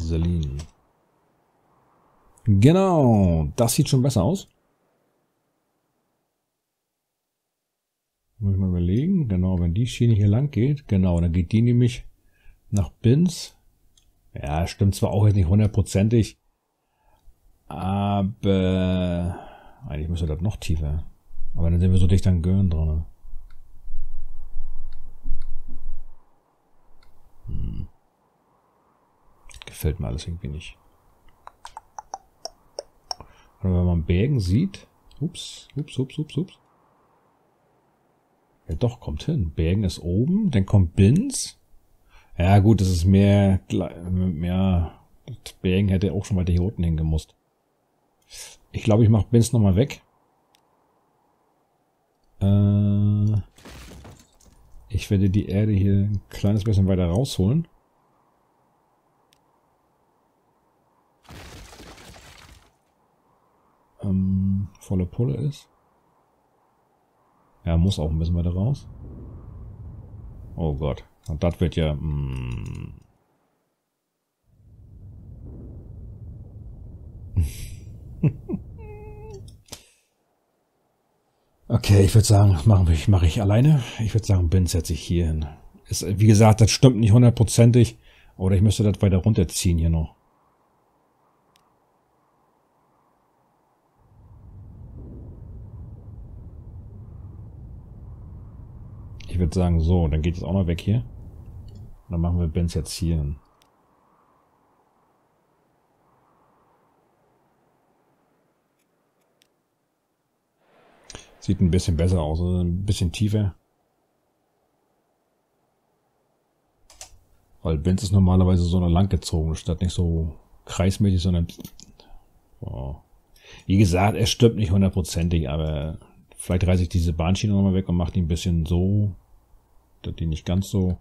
Selin. Genau, das sieht schon besser aus. Muss ich mal überlegen. Genau, wenn die Schiene hier lang geht. Genau, dann geht die nämlich nach Binz. Ja, stimmt zwar auch jetzt nicht hundertprozentig. Aber eigentlich müsste das noch tiefer. Aber dann sind wir so dicht an Göhren dran. Gefällt mir alles irgendwie nicht. Aber wenn man Bergen sieht. Ups. Ja doch, kommt hin. Bergen ist oben, dann kommt Binz. Ja gut, das ist mehr. Bergen hätte auch schon weiter hier unten hingemusst. Ich glaube, ich mache Binz nochmal weg. Ich werde die Erde hier ein kleines bisschen weiter rausholen. Volle Pulle ist. Ja, muss auch ein bisschen weiter raus. Oh Gott. Und das wird ja... Okay, ich würde sagen, mache ich alleine. Ich würde sagen, Bin setze ich hier hin. Ist, wie gesagt, das stimmt nicht hundertprozentig. Oder ich müsste das weiter runterziehen hier noch. Ich würde sagen, so, dann geht es auch noch weg hier. Dann machen wir Benz jetzt hier hin. Sieht ein bisschen besser aus, also ein bisschen tiefer. Weil Benz ist normalerweise so eine langgezogene Stadt, nicht so kreismäßig, sondern... Oh. Wie gesagt, es stimmt nicht hundertprozentig, aber vielleicht reiße ich diese Bahnschiene nochmal weg und mache die ein bisschen so, dass die nicht ganz so...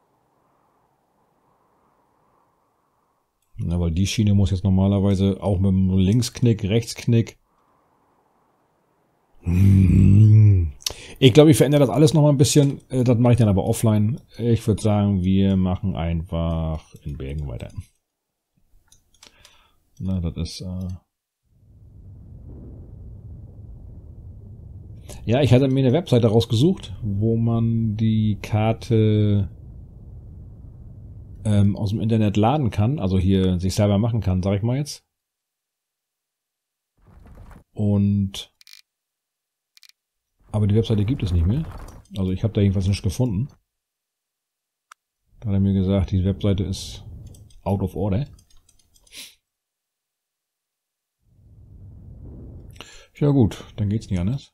Na, weil die Schiene muss jetzt normalerweise auch mit dem Linksknick, Rechtsknick... Ich glaube, ich verändere das alles nochmal ein bisschen. Das mache ich dann aber offline. Ich würde sagen, wir machen einfach in Bergen weiter. Na, das ist... Ja, ich hatte mir eine Webseite rausgesucht, wo man die Karte aus dem Internet laden kann. Also hier sich selber machen kann, sag ich mal jetzt. Und... Aber die Webseite gibt es nicht mehr. Also ich habe da jedenfalls nicht gefunden. Da hat er mir gesagt, die Webseite ist out of order. Ja gut, dann geht's nicht anders.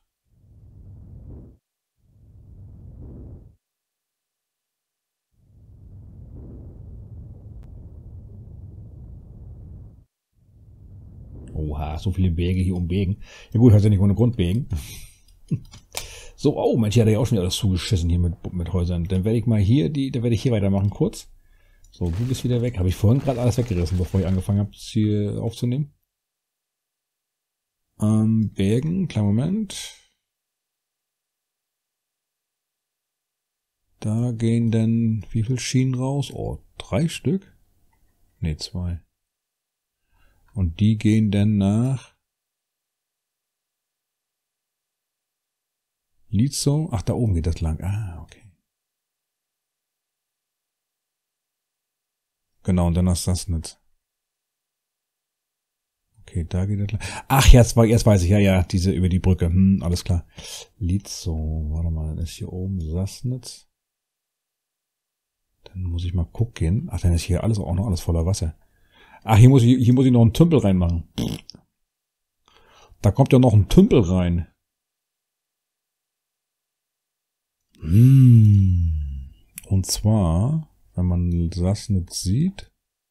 Oha, so viele Berge hier um Bergen. Ja gut, hat ja nicht ohne Grund Bergen. So, oh Mensch, hier hat er ja auch schon wieder alles zugeschissen hier mit Häusern. Dann werde ich mal hier dann werde ich hier weitermachen kurz. So, du bist wieder weg. Habe ich vorhin gerade alles weggerissen, bevor ich angefangen habe, das hier aufzunehmen. Bergen, kleinen Moment. Da gehen dann wie viele Schienen raus? Oh, 3 Stück? Ne, 2. Und die gehen dann nach Lietzow. Ach, da oben geht das lang. Ah, okay. Genau, und dann nach Sassnitz. Okay, da geht das lang. Ach, jetzt weiß ich. Ja, diese über die Brücke. Alles klar. Lietzow. Warte mal, dann ist hier oben Sassnitz. Dann muss ich mal gucken. Ach, dann ist hier alles auch noch alles voller Wasser. Ach, hier muss ich noch einen Tümpel reinmachen. Da kommt ja noch ein Tümpel rein. Und zwar, wenn man Sassnitz sieht.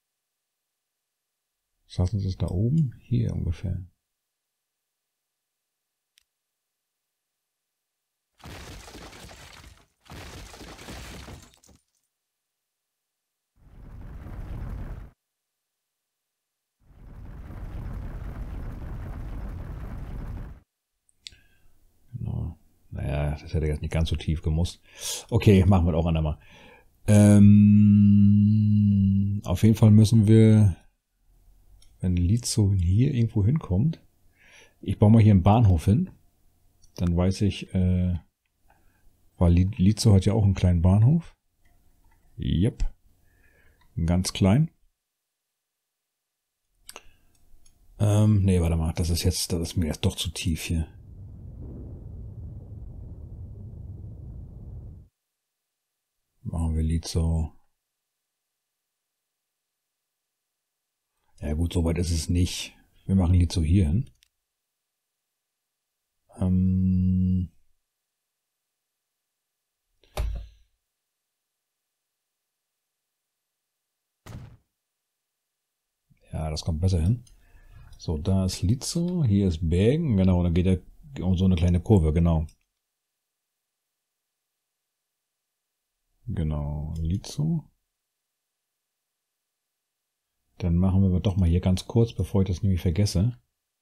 Sassnitz ist da oben. Hier ungefähr. Genau. Naja, das hätte jetzt nicht ganz so tief gemusst. Okay, machen wir auch andermal. Auf jeden Fall müssen wir wenn Lietzow hier irgendwo hinkommt. Ich baue mal hier einen Bahnhof hin. Dann weiß ich, weil Lietzow hat ja auch einen kleinen Bahnhof. Yep. Ganz klein. Nee, warte mal, das ist mir jetzt doch zu tief hier. Machen wir Lietzow. Ja gut, soweit ist es nicht. Wir machen Lietzow hier hin. Ja, das kommt besser hin. So, da ist Lietzow, hier ist Bergen, genau, dann geht er um so eine kleine Kurve, genau. Genau, Lietzow. Dann machen wir doch mal hier ganz kurz, bevor ich das nämlich vergesse.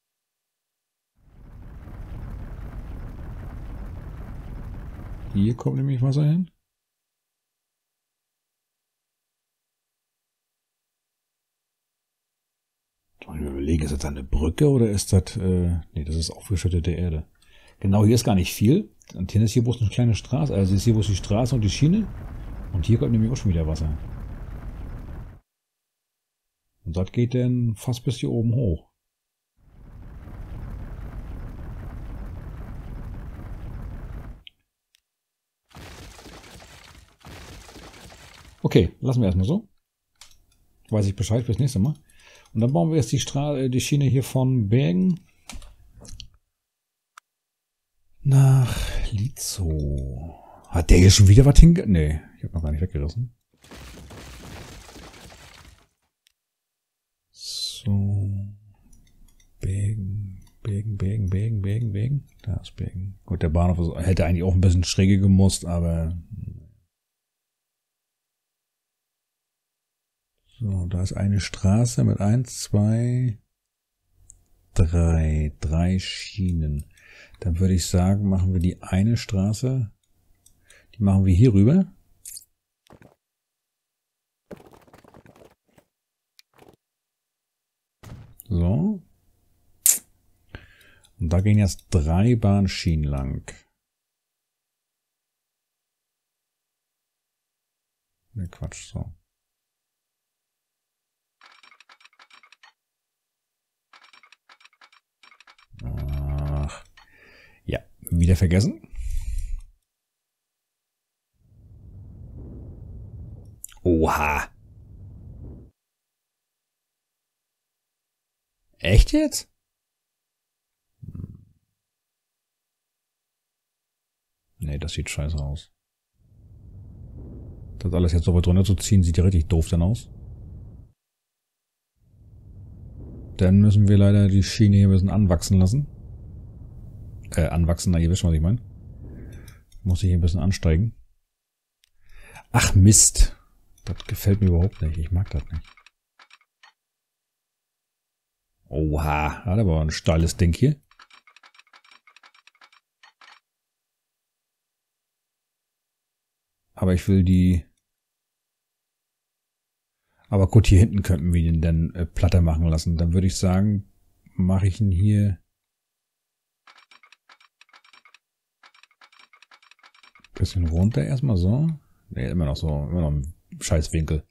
Hier kommt nämlich Wasser hin. Ich überlege, ist das eine Brücke oder ist das, nee, das ist aufgeschüttete Erde. Genau, hier ist gar nicht viel. Und hier ist hier bloß eine kleine Straße, also ist hier bloß die Straße und die Schiene. Und hier kommt nämlich auch schon wieder Wasser. Und das geht dann fast bis hier oben hoch. Okay, lassen wir erstmal so. Weiß ich Bescheid fürs nächste Mal. Und dann bauen wir jetzt die Schiene hier von Bergen nach Lietzow. Hat der hier schon wieder was hinge... Nee, ich habe noch gar nicht weggerissen. So. Bergen. Da ist Bergen. Gut, der Bahnhof hätte eigentlich auch ein bisschen schräge gemusst, aber... So, da ist eine Straße mit 1, 2, 3. 3 Schienen. Dann würde ich sagen, machen wir die eine Straße. Die machen wir hier rüber. So. Und da gehen jetzt 3 Bahnschienen lang. Ne, Quatsch, so. Ach. Ja, wieder vergessen. Oha. Echt jetzt? Nee, das sieht scheiße aus. Das alles jetzt so weit runter zu ziehen, sieht ja richtig doof dann aus. Dann müssen wir leider die Schiene hier ein bisschen anwachsen lassen. Anwachsen, na ihr wisst schon, was ich meine. Muss ich hier ein bisschen ansteigen. Ach Mist. Das gefällt mir überhaupt nicht. Ich mag das nicht. Oha, hat aber ein steiles Ding hier. Aber ich will die... Aber gut, hier hinten könnten wir ihn dann platter machen lassen. Dann würde ich sagen, mache ich ihn hier... Bisschen runter erstmal so. Ne, immer noch so, immer noch ein Scheißwinkel.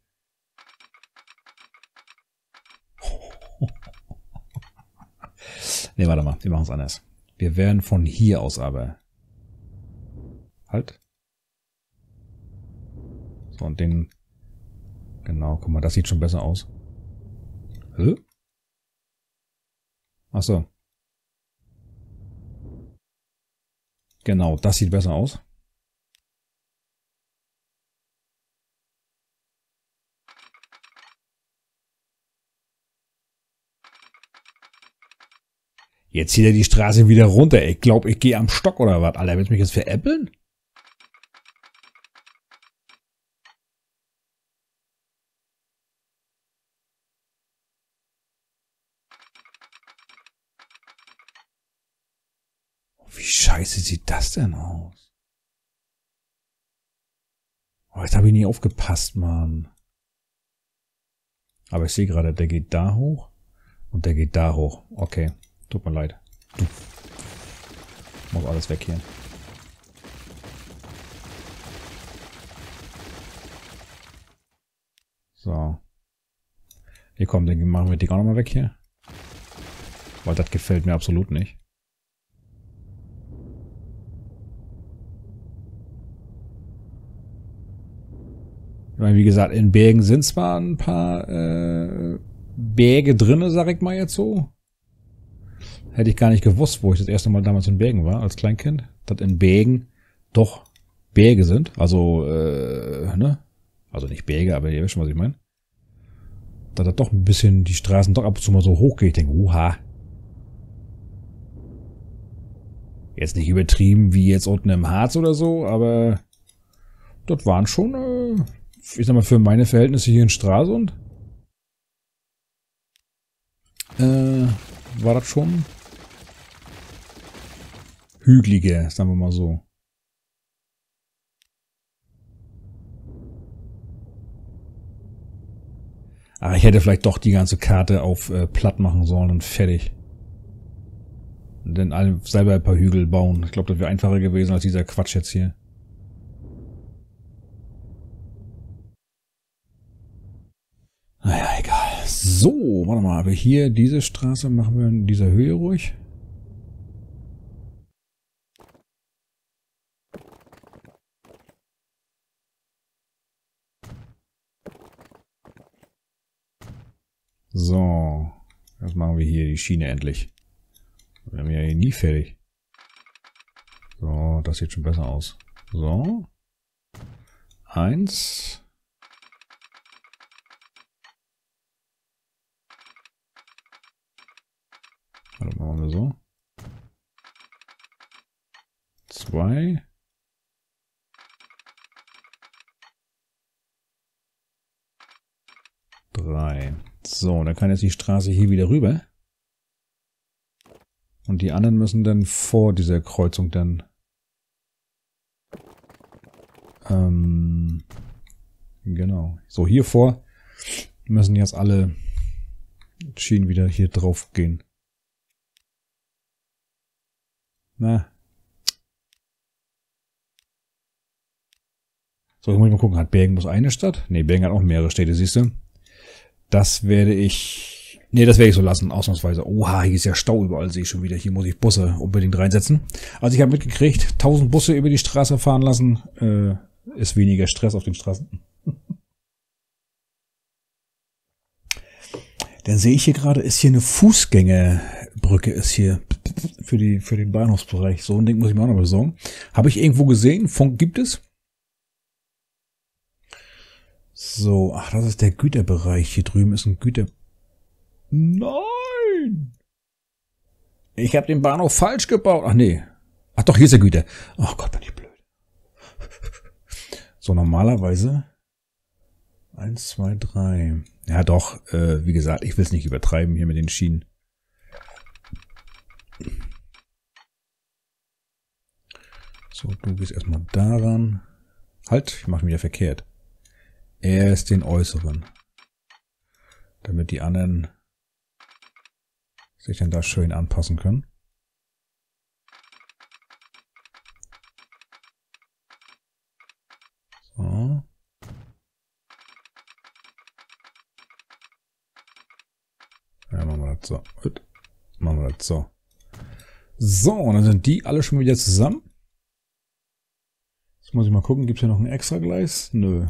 Ne, warte mal, wir machen es anders. Wir werden von hier aus aber... Halt. So, und den... Genau, guck mal, das sieht schon besser aus. Hä? Ach so. Genau, das sieht besser aus. Jetzt zieht er die Straße wieder runter. Ich glaube, ich gehe am Stock oder was. Alter, willst du mich jetzt veräppeln? Wie scheiße sieht das denn aus? Oh, jetzt habe ich nie aufgepasst, Mann. Aber ich sehe gerade, der geht da hoch. Und der geht da hoch. Okay. Tut mir leid. Du. Muss alles weg hier. So. Hier kommen, dann machen wir die auch nochmal weg hier. Weil das gefällt mir absolut nicht. Ich meine, wie gesagt, in Bergen sind zwar ein paar Berge drinne, sag ich mal jetzt so. Hätte ich gar nicht gewusst, wo ich das erste Mal damals in Bergen war, als Kleinkind, dass in Bergen doch Berge sind. Also, ne? Also nicht Berge, aber ihr wisst schon, was ich meine. Da doch ein bisschen die Straßen doch ab und zu mal so hoch geht. Ich denke, uha. Jetzt nicht übertrieben wie jetzt unten im Harz oder so, aber dort waren schon, ich sag mal, für meine Verhältnisse hier in Stralsund, war das schon hügeliger, sagen wir mal so. Aber ich hätte vielleicht doch die ganze Karte auf platt machen sollen und fertig. Und dann alle selber ein paar Hügel bauen. Ich glaube, das wäre einfacher gewesen als dieser Quatsch jetzt hier. Naja, egal. So, warte mal, aber hier diese Straße machen wir in dieser Höhe ruhig. So, jetzt machen wir hier die Schiene endlich. Wir haben ja hier nie fertig. So, das sieht schon besser aus. So. 1. Also machen wir so. 2. 3. So, dann kann jetzt die Straße hier wieder rüber. Und die anderen müssen dann vor dieser Kreuzung dann genau. So, hier vor müssen jetzt alle Schienen wieder hier drauf gehen. Na. So, ich muss mal gucken, hat Bergen bloß eine Stadt? Ne, Bergen hat auch mehrere Städte, siehst du? Das werde ich... Ne, das werde ich so lassen, ausnahmsweise. Oha, hier ist ja Stau überall, sehe ich schon wieder. Hier muss ich Busse unbedingt reinsetzen. Also ich habe mitgekriegt, 1000 Busse über die Straße fahren lassen, ist weniger Stress auf den Straßen. Dann sehe ich hier gerade, ist hier eine Fußgängerbrücke, ist hier für den Bahnhofsbereich. So ein Ding muss ich mir auch noch besorgen. Habe ich irgendwo gesehen, Funk gibt es. So, ach, das ist der Güterbereich. Hier drüben ist ein Güter... Nein! Ich habe den Bahnhof falsch gebaut. Ach nee. Ach doch, hier ist der Güter. Ach Gott, bin ich blöd. So, normalerweise 1, 2, 3. Ja doch, wie gesagt, ich will es nicht übertreiben hier mit den Schienen. So, du gehst erstmal daran. Halt, ich mache wieder verkehrt. Erst den äußeren. Damit die anderen sich dann da schön anpassen können. So. Ja, machen wir das so. Gut. Machen wir das so. So, und dann sind die alle schon wieder zusammen. Jetzt muss ich mal gucken, gibt es hier noch ein Extragleis? Nö.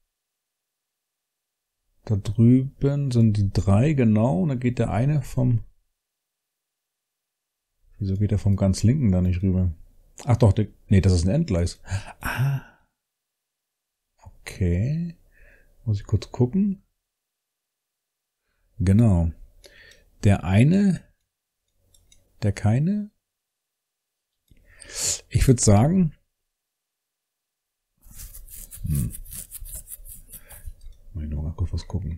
Da drüben sind die 3, genau. Und dann geht der eine vom... Wieso geht der vom ganz linken da nicht rüber? Ach doch, nee, das ist ein Endgleis. Ah. Okay. Muss ich kurz gucken. Genau. Der eine... Der keine... Ich würde sagen... Mal nur mal kurz was gucken.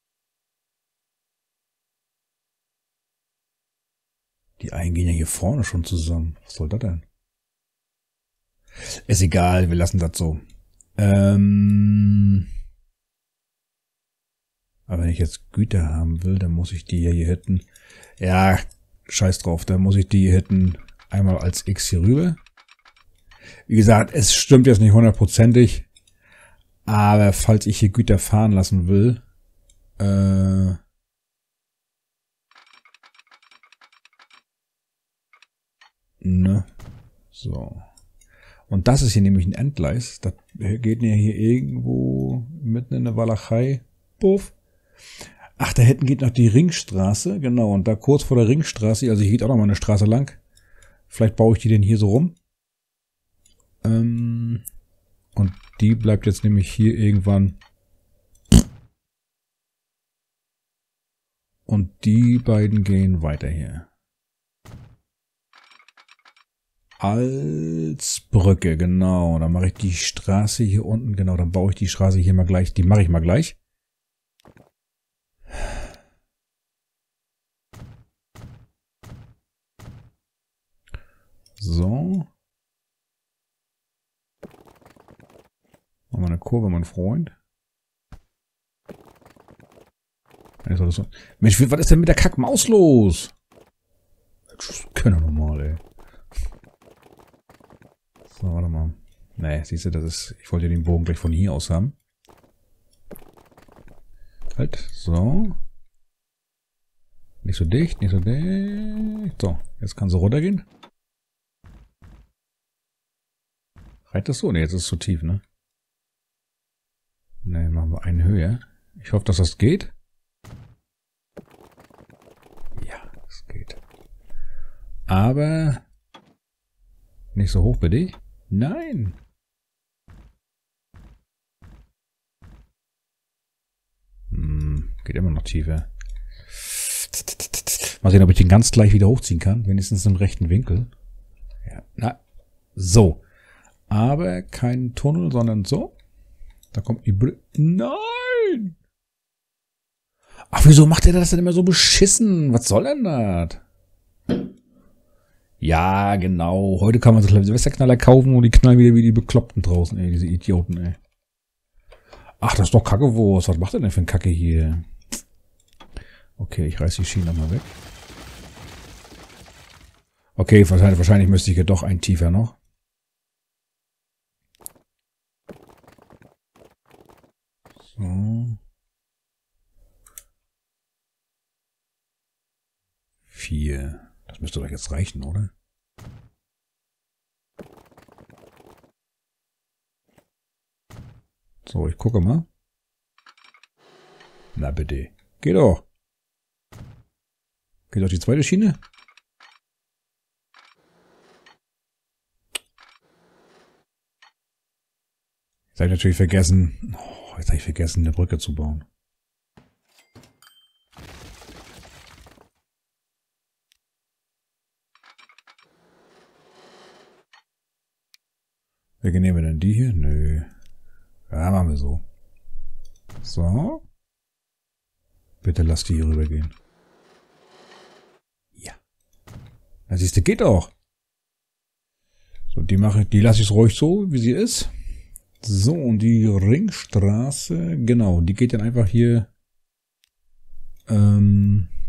Die einen gehen ja hier vorne schon zusammen. Was soll das denn? Ist egal, wir lassen das so. Also Aber wenn ich jetzt Güter haben will, dann muss ich die hier hinten. Ja, scheiß drauf, dann muss ich die hier hinten einmal als X hier rüber. Wie gesagt, es stimmt jetzt nicht hundertprozentig. Aber falls ich hier Güter fahren lassen will, ne, so. Und das ist hier nämlich ein Endgleis. Das geht ja hier irgendwo mitten in der Walachei. Puff. Ach, da hinten geht noch die Ringstraße. Genau, und da kurz vor der Ringstraße, also hier geht auch noch mal eine Straße lang. Vielleicht baue ich die denn hier so rum. Und die bleibt jetzt nämlich hier irgendwann. Und die beiden gehen weiter hier. Als Brücke, genau. Dann mache ich die Straße hier unten. Genau, dann baue ich die Straße hier mal gleich. Die mache ich mal gleich. So. Machen wir eine Kurve, mein Freund. Mensch, was ist denn mit der Kackmaus los? Das können wir nochmal, ey. So, warte mal. Nee, siehst du, das ist. Ich wollte den Bogen gleich von hier aus haben. Halt, so. Nicht so dicht, nicht so dicht. So, jetzt kann sie runtergehen. Reicht das so? Ne, jetzt ist es zu tief, ne? Ne, machen wir einen höher. Ich hoffe, dass das geht. Ja, es geht. Aber nicht so hoch bitte. Nein. Geht immer noch tiefer. Mal sehen, ob ich den ganz gleich wieder hochziehen kann. Wenigstens im rechten Winkel. Ja, na, so. Aber kein Tunnel, sondern so. Da kommt die Brücke. Nein! Ach, wieso macht der das denn immer so beschissen? Was soll denn das? Ja, genau. Heute kann man so Silvesterknaller kaufen und die knallen wieder wie die Bekloppten draußen, ey. Diese Idioten, ey. Ach, das ist doch Kackewurst. Was macht der denn für ein Kacke hier? Okay, ich reiß die Schiene nochmal weg. Okay, wahrscheinlich müsste ich hier doch ein tiefer noch. So. 4. Das müsste doch jetzt reichen, oder? So, ich gucke mal. Na bitte. Geht doch. Geht doch die zweite Schiene? Jetzt habe ich natürlich vergessen. Oh, jetzt habe ich vergessen, eine Brücke zu bauen. Welche nehmen wir denn? Die hier? Nö. Ja, machen wir so. So. Bitte lass die hier rübergehen. Ja. Na siehst du, geht doch. So, die lasse ich ruhig so, wie sie ist. So, und die Ringstraße, genau, die geht dann einfach hier